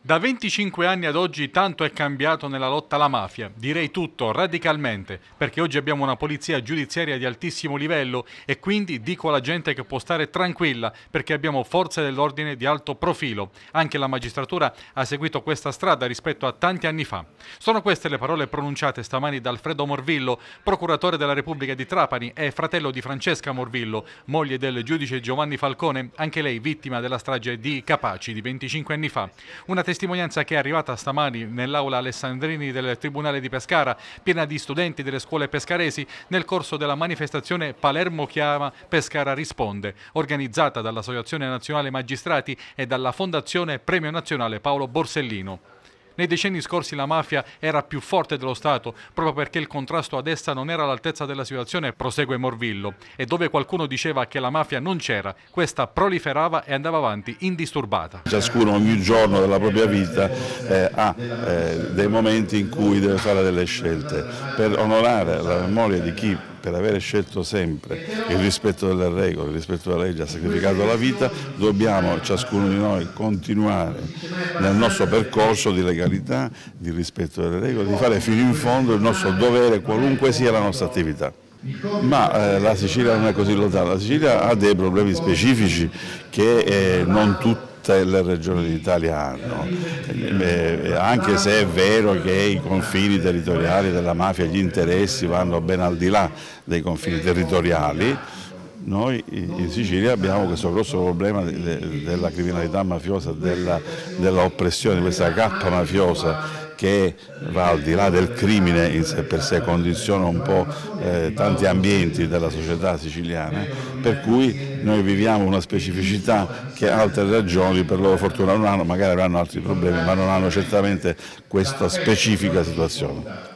Da 25 anni ad oggi tanto è cambiato nella lotta alla mafia, direi tutto, radicalmente, perché oggi abbiamo una polizia giudiziaria di altissimo livello e quindi dico alla gente che può stare tranquilla perché abbiamo forze dell'ordine di alto profilo. Anche la magistratura ha seguito questa strada rispetto a tanti anni fa. Sono queste le parole pronunciate stamani da Alfredo Morvillo, procuratore della Repubblica di Trapani e fratello di Francesca Morvillo, moglie del giudice Giovanni Falcone, anche lei vittima della strage di Capaci di 25 anni fa. Una testimonianza che è arrivata stamani nell'aula Alessandrini del Tribunale di Pescara, piena di studenti delle scuole pescaresi, nel corso della manifestazione Palermo Chiama, Pescara Risponde, organizzata dall'Associazione Nazionale Magistrati e dalla Fondazione Premio Nazionale Paolo Borsellino. Nei decenni scorsi la mafia era più forte dello Stato proprio perché il contrasto ad essa non era all'altezza della situazione, prosegue Morvillo, e dove qualcuno diceva che la mafia non c'era, questa proliferava e andava avanti indisturbata. Ciascuno ogni giorno della propria vita ha dei momenti in cui deve fare delle scelte per onorare la memoria di chi, per avere scelto sempre il rispetto delle regole, il rispetto della legge, ha sacrificato la vita. Dobbiamo ciascuno di noi continuare nel nostro percorso di legalità, di rispetto delle regole, di fare fino in fondo il nostro dovere qualunque sia la nostra attività. Ma la Sicilia non è così lontana, la Sicilia ha dei problemi specifici che non tutte le regioni d'Italia hanno, anche se è vero che i confini territoriali della mafia, gli interessi vanno ben al di là dei confini territoriali. Noi in Sicilia abbiamo questo grosso problema della criminalità mafiosa, della oppressione, di questa cappa mafiosa che va al di là del crimine in sé per sé, condiziona un po' tanti ambienti della società siciliana, per cui noi viviamo una specificità che altre regioni per loro fortuna non hanno, magari avranno altri problemi, ma non hanno certamente questa specifica situazione.